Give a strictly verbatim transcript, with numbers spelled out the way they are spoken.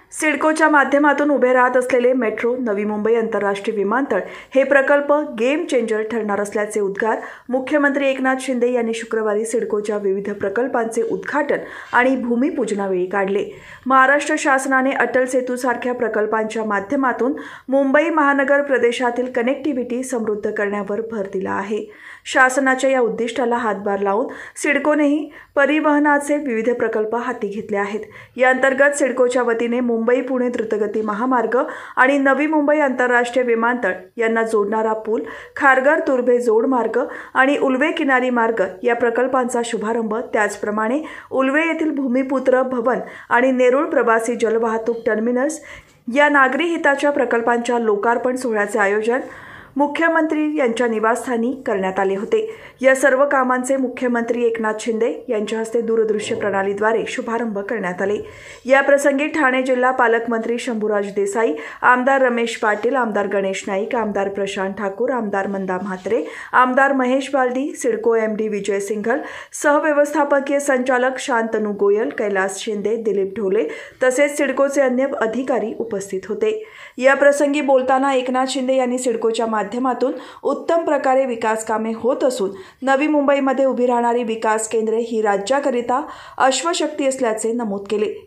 सिडकोच्या माध्यमातून उभे राहत असलेले मेट्रो नवी मुंबई आंतरराष्ट्रीय विमानतळ हे प्रकल्प गेम चेंजर ठरणार असल्याचे उद्गार मुख्यमंत्री एकनाथ शिंदे यांनी शुक्रवारी सिडकोच्या विविध प्रकल्पांचे उद्घाटन आणि भूमिपूजनावेळी काढले। महाराष्ट्र शासनाने अटल सेतू सारख्या प्रकल्पांच्या माध्यमातून मुंबई महानगर प्रदेशातील कनेक्टिव्हिटी समृद्ध करण्यावर भर दिला आहे। शासनाच्या या उद्दिष्टाला हातभार लावून सिडकोनेही परिवहनाचे विविध प्रकल्प हाती घेतले आहेत। या अंतर्गत सिडकोच्या वतीने मुंबई पुणे द्रुतगती महामार्ग आणि नवी मुंबई आंतरराष्ट्रीय विमानतळ यांना जोडणारा पूल, खारघर तुर्भे जोड मार्ग आणि उल्वे किनारी मार्ग या प्रकल्पांचा शुभारंभ, त्याचप्रमाणे उल्वे येथील भूमिपुत्र भवन आणि नेरूळ प्रवासी जलवाहतूक टर्मिनस या नागरी हिताच्या प्रकल्पांच्या लोकार्पण सोहळ्याचे आयोजन मुख्यमंत्री यांच्या निवासस्थानी करण्यात आले होते। या सर्व कामांचे मुख्यमंत्री एकनाथ शिंदे यांच्या हस्ते दूरदृश्य प्रणालीद्वारे शुभारंभ करण्यात आले। या प्रसंगी ठाणे जिल्हा पालकमंत्री शंभूराज देसाई, आमदार रमेश पाटील, आमदार गणेश नाईक, आमदार प्रशांत ठाकूर, आमदार मंदा म्हात्रे, आमदार महेश बालदी, सिडको एमडी विजय सिंघल, सहव्यवस्थापकीय संचालक शांतनु गोयल, कैलास शिंदे, दिलीप ढोले तसेच सिडकोचे अन्य अधिकारी उपस्थित होते। या प्रसंगी बोलताना एकनाथ शिंदे यांनी सिडकोच्या माध्यमातून उत्तम प्रकारे विकास कामे होत असून नवी मुंबईमध्ये उभी राहणारी विकास केंद्रे ही राज्याकरिता अश्वशक्ती असल्याचे नमूद केले।